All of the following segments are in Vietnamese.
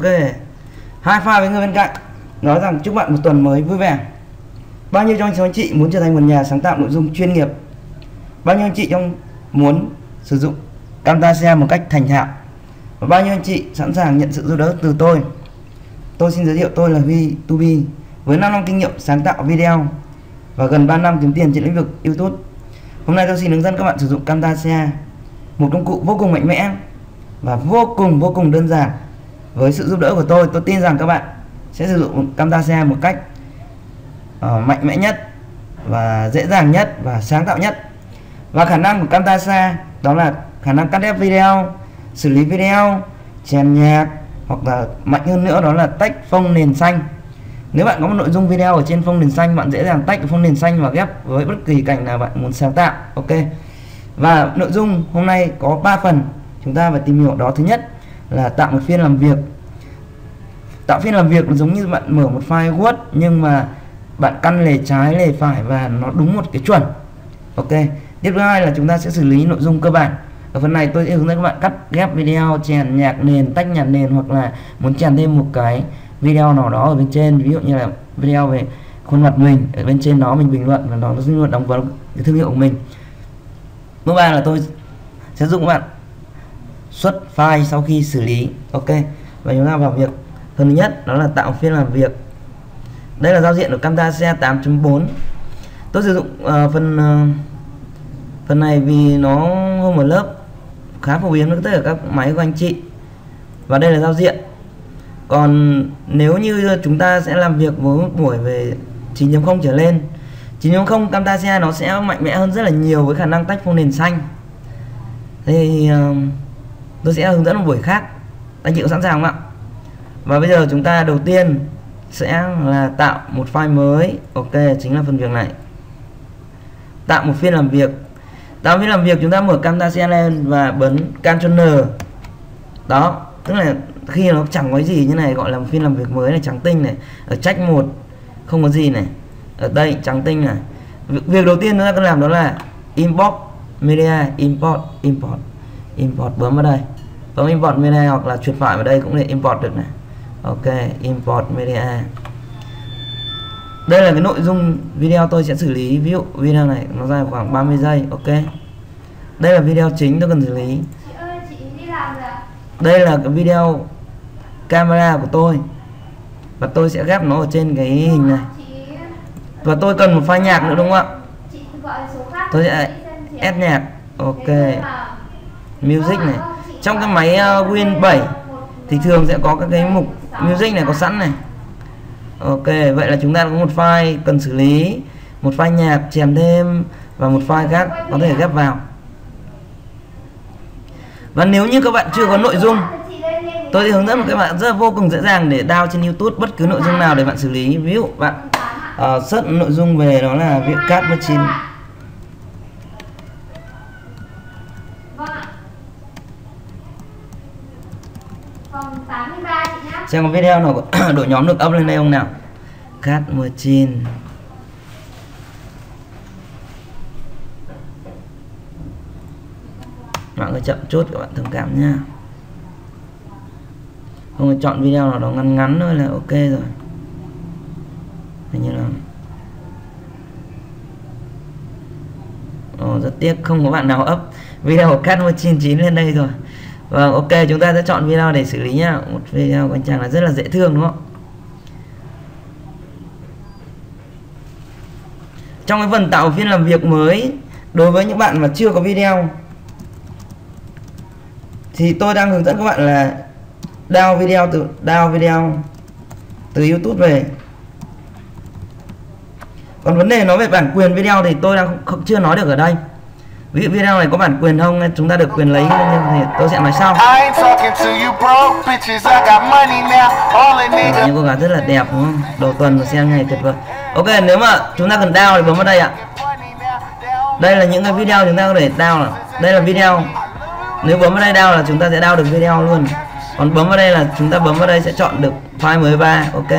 Ok, high five với người bên cạnh, nói rằng chúc bạn một tuần mới vui vẻ. Bao nhiêu trong số anh chị muốn trở thành một nhà sáng tạo nội dung chuyên nghiệp? Bao nhiêu anh chị muốn sử dụng Camtasia một cách thành thạo? Và bao nhiêu anh chị sẵn sàng nhận sự giúp đỡ từ tôi? Tôi xin giới thiệu, tôi là Huy Tubi với 5 năm kinh nghiệm sáng tạo video và gần 3 năm kiếm tiền trên lĩnh vực YouTube. Hôm nay tôi xin hướng dẫn các bạn sử dụng Camtasia, một công cụ vô cùng mạnh mẽ và vô cùng đơn giản. Với sự giúp đỡ của tôi tin rằng các bạn sẽ sử dụng Camtasia một cách mạnh mẽ nhất và dễ dàng nhất và sáng tạo nhất. Và khả năng của Camtasia đó là khả năng cắt ghép video, xử lý video, chèn nhạc, hoặc là mạnh hơn nữa đó là tách phông nền xanh. Nếu bạn có một nội dung video ở trên phông nền xanh, bạn dễ dàng tách phông nền xanh và ghép với bất kỳ cảnh nào bạn muốn sáng tạo. Ok. Và nội dung hôm nay có 3 phần chúng ta phải tìm hiểu. Đó, thứ nhất là tạo một phiên làm việc. Tạo phiên làm việc là giống như bạn mở một file Word nhưng mà bạn căn lề trái lề phải và nó đúng một cái chuẩn. Ok. Tiếp thứ hai là chúng ta sẽ xử lý nội dung cơ bản. Ở phần này tôi sẽ hướng dẫn các bạn cắt ghép video, chèn nhạc nền, tách nhạc nền, hoặc là muốn chèn thêm một cái video nào đó ở bên trên, ví dụ như là video về khuôn mặt mình, ở bên trên đó mình bình luận và nó sẽ luôn đóng vào cái thương hiệu của mình. Bước 3 là tôi sẽ giúp các bạn xuất file sau khi xử lý. Ok. Và chúng ta vào việc. Phần thứ nhất đó là tạo phiên làm việc. Đây là giao diện của Camtasia 8.4. Tôi sử dụng phần này vì nó hôm ở lớp khá phổ biến với tất cả các máy của anh chị. Và đây là giao diện. Còn nếu như chúng ta sẽ làm việc với một buổi về 9.0 trở lên, 9.0 Camtasia nó sẽ mạnh mẽ hơn rất là nhiều với khả năng tách phông nền xanh. Thì tôi sẽ hướng dẫn một buổi khác. Anh chị có sẵn sàng không ạ? Và bây giờ chúng ta đầu tiên sẽ là tạo một file mới. Ok, chính là phần việc này. Tạo một phiên làm việc. Tạo phiên làm việc chúng ta mở Camtasia lên và bấm Ctrl N. Đó, tức là khi nó chẳng có gì như này gọi là một phiên làm việc mới này, trắng tinh này. Ở check 1 không có gì này. Ở đây trắng tinh này. Việc đầu tiên chúng ta cần làm đó là import media, import bấm vào đây. Bấm import media hoặc là chuột phải vào đây cũng để import được này. Ok, import media. Đây là cái nội dung video tôi sẽ xử lý. Ví dụ video này nó dài khoảng 30 giây. Ok. Đây là video chính tôi cần xử lý. Đây là cái video camera của tôi. Và tôi sẽ ghép nó ở trên cái hình này. Và tôi cần một file nhạc nữa đúng không ạ? Tôi sẽ add nhạc. Ok. Music này. Trong cái máy Win 7 thì thường sẽ có các cái mục music này có sẵn này. Ok, vậy là chúng ta có một file cần xử lý, một file nhạc chèn thêm và một file khác có thể ghép vào. Và nếu như các bạn chưa có nội dung, tôi sẽ hướng dẫn các bạn rất là vô cùng dễ dàng để download trên YouTube bất cứ nội dung nào để bạn xử lý. Ví dụ bạn search nội dung về đó là việc cắt machine. Xem có video nào đội nhóm được up lên đây không nào? Cat machine. Mọi người chậm chút các bạn thông cảm nha. Không chọn video nào đó ngắn thôi là ok rồi. Hình như là rất tiếc không có bạn nào up video của Cat machine 9 lên đây rồi. Vâng, ok, chúng ta sẽ chọn video để xử lý nhá. Một video của anh chàng là rất là dễ thương đúng không? Trong cái phần tạo phiên làm việc mới, đối với những bạn mà chưa có video thì tôi đang hướng dẫn các bạn là download video từ YouTube về. Còn vấn đề nói về bản quyền video thì tôi đang chưa nói được ở đây. Ví dụ video này có bản quyền không, chúng ta được quyền lấy thì tôi sẽ nói sau. Những cô gái rất là đẹp đúng không? Đầu tuần xem ngày tuyệt vời. Ok, nếu mà chúng ta cần download thì bấm vào đây ạ. Đây là những cái video chúng ta có thể download. Đây là video. Nếu bấm vào đây download là chúng ta sẽ download được video luôn. Còn bấm vào đây là chúng ta bấm vào đây sẽ chọn được file MP3. Ok.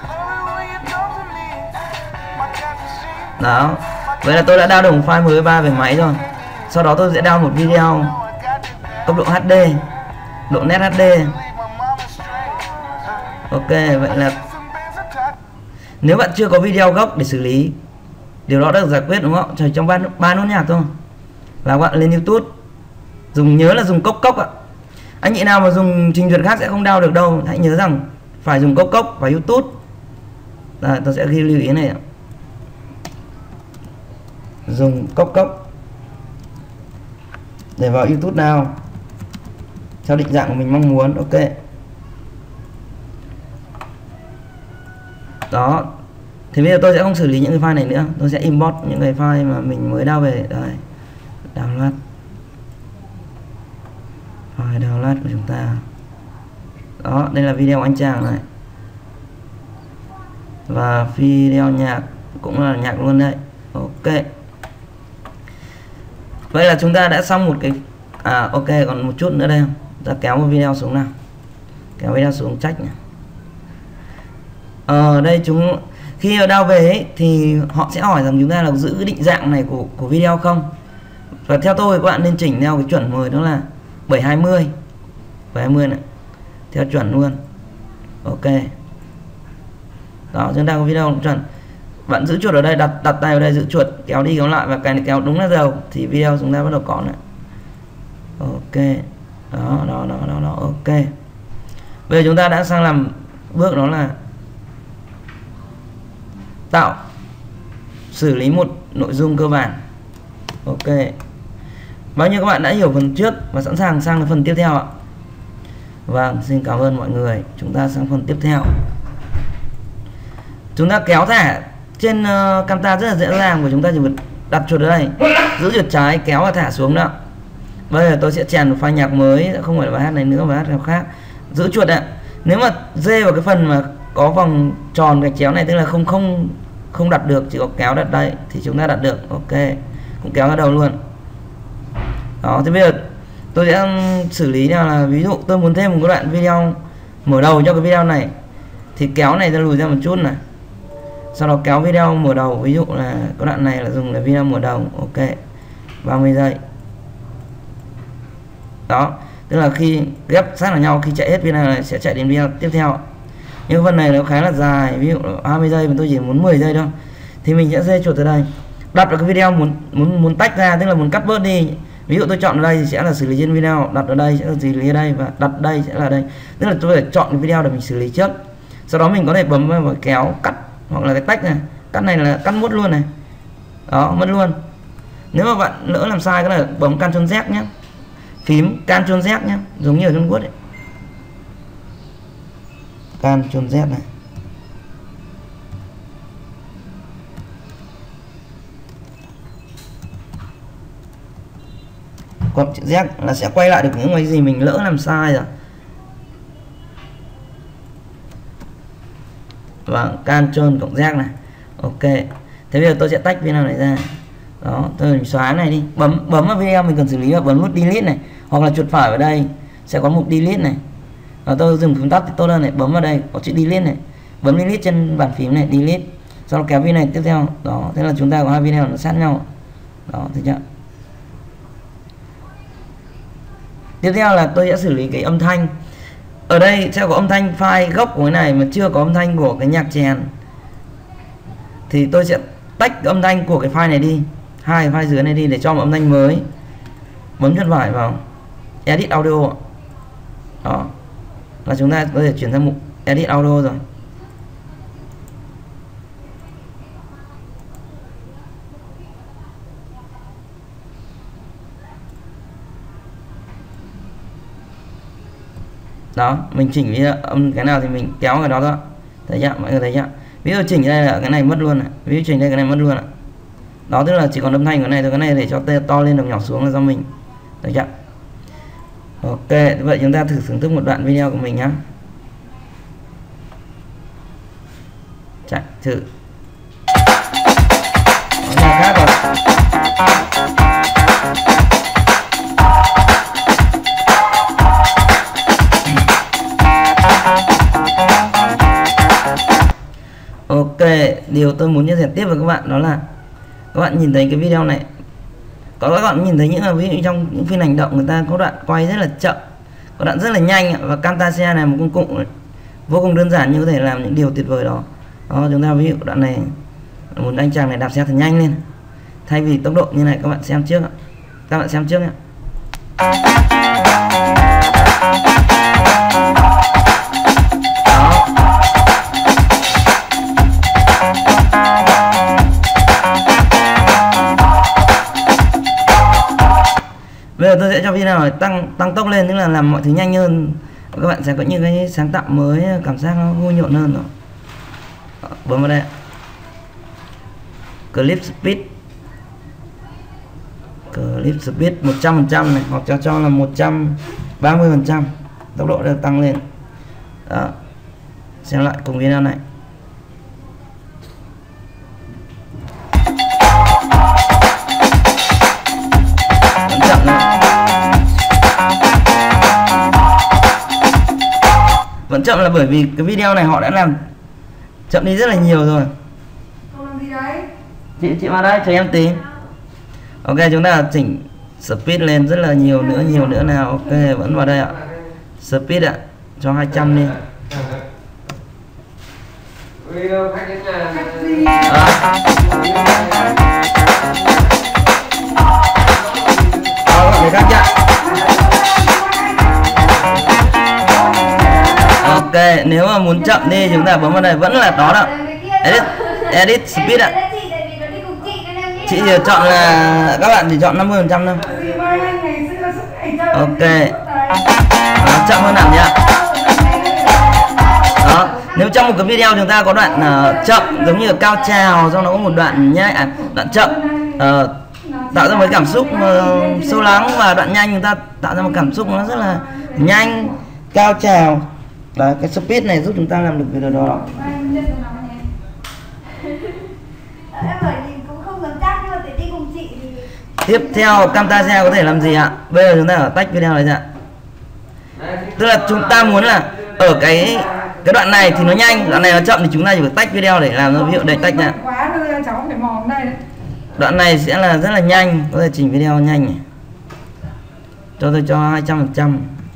Đó. Vậy là tôi đã download được một file MP3 về máy rồi. Sau đó tôi sẽ download một video cấp độ HD, độ nét HD. Ok, vậy là nếu bạn chưa có video gốc để xử lý, điều đó đã được giải quyết đúng không? Chỉ trong 3 nốt nhạc thôi là bạn lên YouTube, nhớ là dùng cốc ạ. Anh chị nào mà dùng trình duyệt khác sẽ không download được đâu, hãy nhớ rằng phải dùng cốc và YouTube. Đây, tôi sẽ ghi lưu ý này ạ. Dùng cốc để vào YouTube nào theo định dạng của mình mong muốn. Ok, đó. Thì bây giờ tôi sẽ không xử lý những cái file này nữa, tôi sẽ import những cái file mà mình mới download về. Đây, download file download của chúng ta. Đó, đây là video anh chàng này, và video nhạc cũng là nhạc luôn đấy. Ok, vậy là chúng ta đã xong một cái ok, còn một chút nữa đây, ta kéo một video xuống nào, kéo video xuống trách này. Đây khi download về ấy, thì họ sẽ hỏi rằng chúng ta là giữ định dạng này của video không, và theo tôi các bạn nên chỉnh theo cái chuẩn mới, đó là 720 này, theo chuẩn luôn. Ok, đó, chúng ta có video chuẩn. Bạn giữ chuột ở đây, đặt tay vào đây, giữ chuột kéo đi kéo lại, và cái này kéo đúng là đầu thì video chúng ta bắt đầu có này. Ok, đó, ok. Bây giờ chúng ta đã sang làm bước đó là xử lý một nội dung cơ bản. Ok, bao nhiêu các bạn đã hiểu phần trước và sẵn sàng sang phần tiếp theo ạ? Vâng, xin cảm ơn mọi người. Chúng ta sang phần tiếp theo. Chúng ta kéo thả trên Camtasia rất là dễ dàng, của chúng ta chỉ việc đặt chuột ở đây, giữ chuột trái kéo và thả xuống đó. Bây giờ tôi sẽ chèn một file nhạc mới, không phải là bài hát này nữa, bài hát nào khác. Giữ chuột ạ. Nếu mà dê vào cái phần mà có vòng tròn gạch chéo này, tức là không đặt được, chỉ có kéo đặt đây thì chúng ta đặt được. Ok, cũng kéo ra đầu luôn. Đó, thì bây giờ tôi sẽ xử lý nào là, ví dụ tôi muốn thêm một cái đoạn video mở đầu cho cái video này, thì kéo này ra lùi ra một chút này, sau đó kéo video mở đầu, ví dụ là cái đoạn này là dùng là video mở đầu. Ok, 30 giây. Đó, tức là khi ghép sát vào nhau, khi chạy hết video này sẽ chạy đến video tiếp theo. Nhưng phần này nó khá là dài, ví dụ 20 giây mà tôi chỉ muốn 10 giây thôi, thì mình sẽ dê chuột tới đây, đặt vào cái video muốn tách ra, tức là muốn cắt bớt đi. Ví dụ tôi chọn ở đây thì sẽ là xử lý trên video, đặt ở đây sẽ là xử lý ở đây, và đặt đây sẽ là đây. Tức là tôi phải chọn cái video để mình xử lý trước, sau đó mình có thể bấm vào kéo cắt, hoặc là cái tách này, cắt này là cắt mất luôn này. Đó, mất luôn. Nếu mà bạn lỡ làm sai cái này, bấm Ctrl Z nhé, phím Ctrl Z nhé, giống như ở trong Word ấy. Ctrl Z này. Còn chữ Z là sẽ quay lại được những cái gì mình lỡ làm sai rồi. Và Ctrl cộng Z này. Ok, thế bây giờ tôi sẽ tách video này ra. Đó, tôi mình xóa này đi, bấm vào video mình cần xử lý và bấm nút delete này, hoặc là chuột phải vào đây sẽ có mục delete này. Và tôi dùng phím tắt thì tốt hơn này, bấm vào đây có chữ delete này, bấm delete trên bàn phím này, delete, sau đó kéo video này tiếp theo. Đó, thế là chúng ta có hai video nó sát nhau. Đó, thấy chưa? Tiếp theo là tôi sẽ xử lý cái âm thanh. Ở đây sẽ có âm thanh file gốc của cái này mà chưa có âm thanh của cái nhạc chèn, thì tôi sẽ tách âm thanh của cái file này đi, hai file dưới này đi, để cho một âm thanh mới. Bấm chuột phải vào Edit Audio. Đó, là chúng ta có thể chuyển sang mục Edit Audio rồi. Đó, mình chỉnh âm cái nào thì mình kéo cái đó thôi. Thấy chưa? Mọi người thấy chưa? Ví dụ chỉnh đây là cái này mất luôn này. Ví dụ chỉnh đây cái này mất luôn ạ. Đó, tức là chỉ còn âm thanh của cái này thôi, cái này để cho to lên hoặc nhỏ xuống là do mình. Thấy chưa? Ok, vậy chúng ta thử thưởng thức một đoạn video của mình nhé. Chạy thử. Đó, khác rồi. Ok, điều tôi muốn chia sẻ tiếp với các bạn đó là các bạn nhìn thấy cái video này, có các bạn nhìn thấy những ví dụ trong những phim hành động người ta có đoạn quay rất là chậm, có đoạn rất là nhanh, và Camtasia này một công cụ vô cùng đơn giản nhưng có thể làm những điều tuyệt vời đó. Đó, chúng ta ví dụ đoạn này muốn anh chàng này đạp xe thật nhanh lên, thay vì tốc độ như này các bạn xem trước ạ. Các bạn xem trước nhé. Bây giờ tôi sẽ cho video này tăng tốc lên, tức là làm mọi thứ nhanh hơn. Các bạn sẽ có những cái sáng tạo mới, cảm giác nó vui nhộn hơn rồi. Bấm vào đây, clip speed 100% này, hoặc cho là 130%, tốc độ được tăng lên. Đó, xem lại cùng video này. Vẫn chậm này. Vẫn chậm là bởi vì cái video này họ đã làm chậm đi rất là nhiều rồi. Chị vào đây cho em tí. Ok, chúng ta chỉnh speed lên rất là nhiều nữa nào. Ok, vẫn vào đây ạ. Speed ạ, cho 200 đi. Để các bạn. Ok, nếu mà muốn chậm đi chúng ta bấm vào đây, vẫn là đó đó. Edit speed ạ. Chị chọn là các bạn chỉ chọn 50% thôi. Ok. Đó, chậm hơn hẳn nhá. Đó, nếu trong một cái video chúng ta có đoạn chậm giống như là cao trào, xong nó có một đoạn nhanh, đoạn chậm tạo ra một cảm xúc sâu lắng, và đoạn nhanh chúng ta tạo ra một cảm xúc nó rất là nhanh, cao trào. Đấy, cái speed này giúp chúng ta làm được việc đó. Tiếp theo Camtasia có thể làm gì ạ? Bây giờ chúng ta phải tách video này ra. Tức là chúng ta muốn là ở cái đoạn này thì nó nhanh, đoạn này nó chậm thì chúng ta chỉ phải tách video để làm. Ví dụ đây, tách ra. Đoạn này sẽ là rất là nhanh, có thể chỉnh video nhanh này. Tôi cho 200%.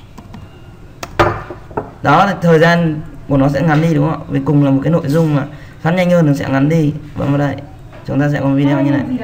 Đó, thời gian của nó sẽ ngắn đi đúng không ạ? Vì cùng là một cái nội dung mà phát nhanh hơn nó sẽ ngắn đi. Bấm vào đây, chúng ta sẽ có video như này.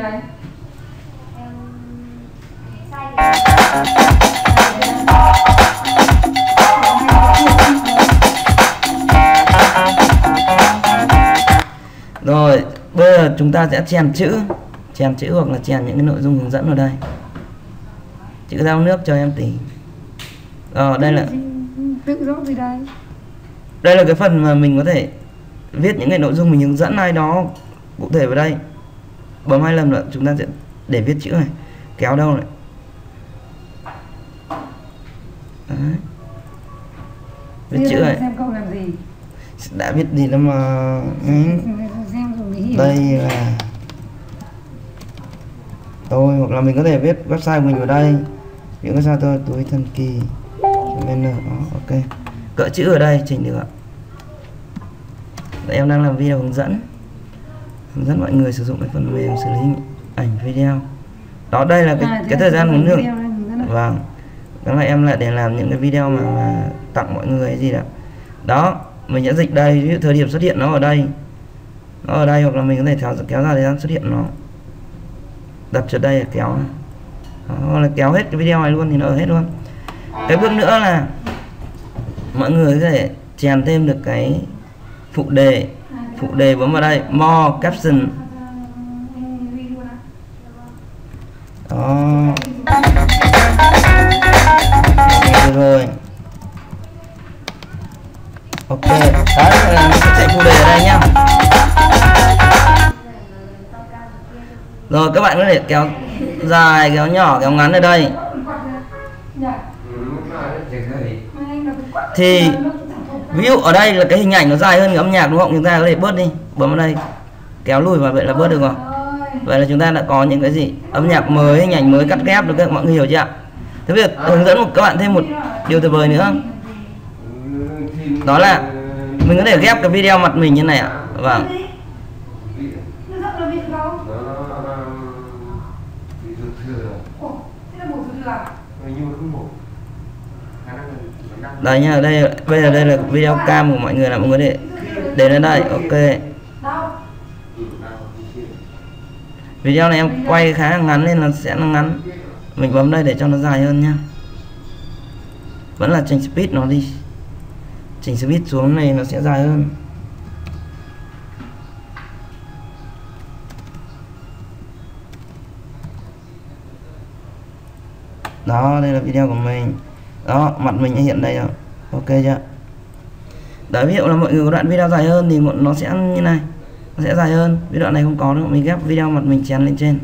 Rồi, bây giờ chúng ta sẽ chèn chữ hoặc là chèn những cái nội dung hướng dẫn vào đây. Chữ rau nước cho em tí. Đây là tự rõ gì đây? Đây là cái phần mà mình có thể viết những cái nội dung mình hướng dẫn ai đó cụ thể vào đây. Bấm 2 lần nữa chúng ta sẽ để viết chữ này, kéo đâu này. Đấy. Viết chữ này. Xem câu làm gì? Đã biết gì đâu mà. Đây là tôi, hoặc là mình có thể viết website của mình vào đây. Những cái sao tôi túi thần kỳ bên đó. Ok, cỡ chữ ở đây chỉnh được ạ. Em đang làm video hướng dẫn mọi người sử dụng cái phần mềm xử lý ảnh video. Đó, đây là cái thời gian muốn được. Vâng, đó là em lại để làm những cái video mà tặng mọi người cái gì đó. Đó, mình sẽ dịch đây, ví dụ thời điểm xuất hiện nó ở đây, hoặc là mình có thể kéo ra thời gian xuất hiện nó, đặt cho đây là kéo. Đó, hoặc là kéo hết cái video này luôn thì nó ở hết luôn. Cái bước nữa là mọi người có thể chèn thêm được cái phụ đề, bấm vào đây more caption. Đó, rồi. Ok, đó là mình sẽ chạy phụ đề ở đây nhá. Rồi các bạn có thể kéo dài, kéo nhỏ, kéo ngắn ở đây. Thì ví dụ ở đây là cái hình ảnh nó dài hơn cái âm nhạc đúng không? Chúng ta có thể bớt đi, bấm vào đây, kéo lùi vào, vậy là bớt được rồi. Vậy là chúng ta đã có những cái gì? Âm nhạc mới, hình ảnh mới, cắt ghép được các mọi người hiểu chưa ạ? Thế bây giờ hướng dẫn các bạn thêm một điều tuyệt vời nữa. Đó là mình có thể ghép cái video mặt mình như này ạ. Vâng. Đấy nha, đây bây giờ đây là video cam của mọi người, là mọi người để lên đây. Ok, video này em quay khá là ngắn nên là sẽ là ngắn, mình bấm đây để cho nó dài hơn nhá. Vẫn là chỉnh speed nó đi, chỉnh speed xuống này nó sẽ dài hơn. Đó, đây là video của mình. Đó, mặt mình hiện đây rồi. Ok chưa? Đấy, ví dụ là mọi người có đoạn video dài hơn thì nó sẽ như này, nó sẽ dài hơn. Ví đoạn này không có nữa, mình ghép video mặt mình chèn lên trên.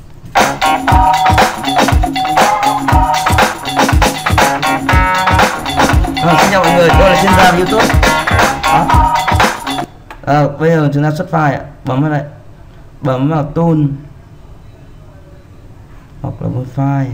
Xin chào mọi người, tôi là chuyên gia YouTube. Bây giờ chúng ta xuất file ạ. Bấm vào đây, bấm vào tool hoặc là một file.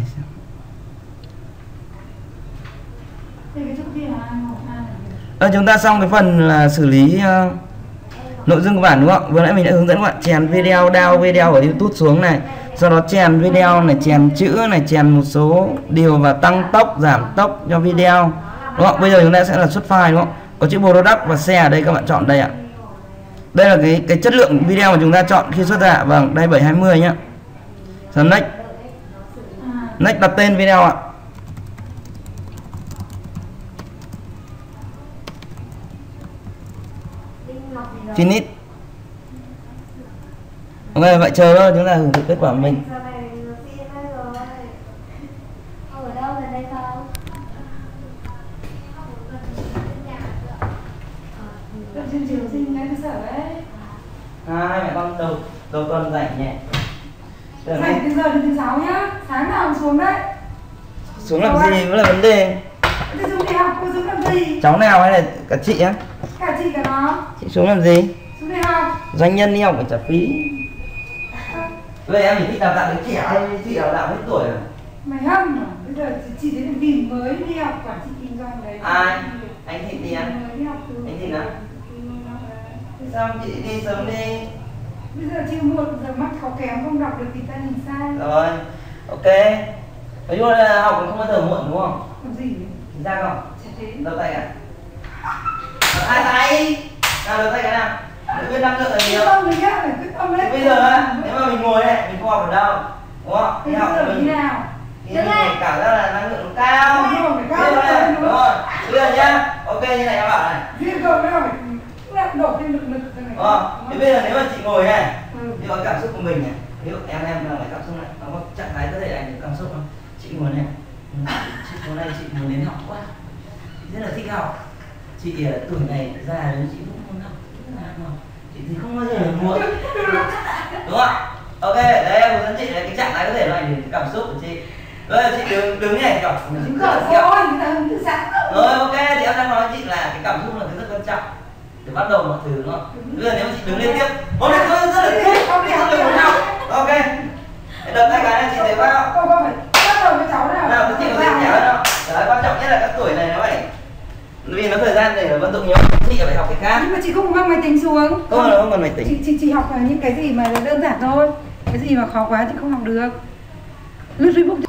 Chúng ta xong cái phần là xử lý nội dung của bản, đúng không? Vừa nãy mình đã hướng dẫn các bạn chèn video, down video ở YouTube xuống này, sau đó chèn video này, chèn chữ này, chèn một số điều và tăng tốc, giảm tốc cho video, đúng không? Bây giờ chúng ta sẽ là xuất file, đúng không? Có chữ product và share ở đây, các bạn chọn đây ạ. Đây là cái chất lượng video mà chúng ta chọn khi xuất ra. Vâng, đây 720 nhá. Sau next, next đặt tên video ạ. Finish. Ok, vậy chờ thôi, chúng ta hưởng thụ kết quả của mình. Hai mẹ con đầu tuần rảnh nhẹ. Rảnh từ giờ đến thứ 6 nhá. Sáng nào xuống đấy. Xuống làm gì mới là vấn đề. Đi xuống đi học, cô xuống làm gì? Cháu nào hay là cả chị á? Cả chị cả nó. Chị xuống làm gì? Xuống đi học. Doanh nhân đi học phải trả phí. Vậy em chỉ thích đào tạo đứa trẻ hay chị đào tạo hết tuổi rồi? Mày hâm à? Bây giờ chị thấy được tìm mới đi học quản trị kinh doanh đấy. Ai? Anh Thịnh đi à? Mới đi học từ. Anh Thịnh à? Sao chị đi sớm đi? Bây giờ chưa muộn, giờ mắt khó kém không đọc được thì ta nhìn sai. Rồi, ok. Nói chung là học không bao giờ muộn đúng không? Còn gì? Chính xác không? Chả thế. Đầu tay à? Hai tay. Nào đầu tay cái nào? Để biết năng lượng là nhiều. Quyết tâm đấy nhá, phải quyết tâm đấy. Bây giờ á, nếu mà mình ngồi này, mình không học ở đâu, đúng không? Bây giờ mình như nào? thì mình cảm giác là năng lượng nó cao. Đúng rồi. Đúng rồi. Bây giờ nhá, ok như này em bảo này. Riêng cậu nó phải lại đổ thêm lực cho này. Thế bây giờ nếu mà chị ngồi này, thì có cảm xúc của mình này, ví dụ em là cảm xúc này, nó có trạng thái cơ thể ảnh hưởng cảm xúc không? Chị ngồi này, chị ngồi này, chị muốn đến học quá, chị rất là thích học. Chị tuổi này già rồi chị cũng muốn học, chị thì không bao giờ là muộn, đúng không? Ok, đấy em hướng dẫn chị là cái trạng thái cơ thể nó ảnh hưởng cảm xúc của chị. Rồi chị đứng này kiểu Đúng rồi, thôi, người ta hứng từ sáng. rồi ok, thì em đang nói với chị là cái cảm xúc là cái rất quan trọng để bắt đầu mọi thứ, đúng không? Bây giờ nếu mà chị đứng liên tiếp, hôm nay tôi rất là thích, rất là muốn học. Ok, đợt tay cái này chị thấy bao? Cô phải bắt đầu với cháu nào? Nào, chị có thích nhớ đâu? Đấy, quan trọng nhất là các tuổi này nó phải, vì nó thời gian để vận dụng nhiều, chị phải học cái khác. Nhưng mà chị không mang máy tính xuống. Không cần máy tính. Chị học những cái gì mà đơn giản thôi. Cái gì mà khó quá chị không học được. Lướt Facebook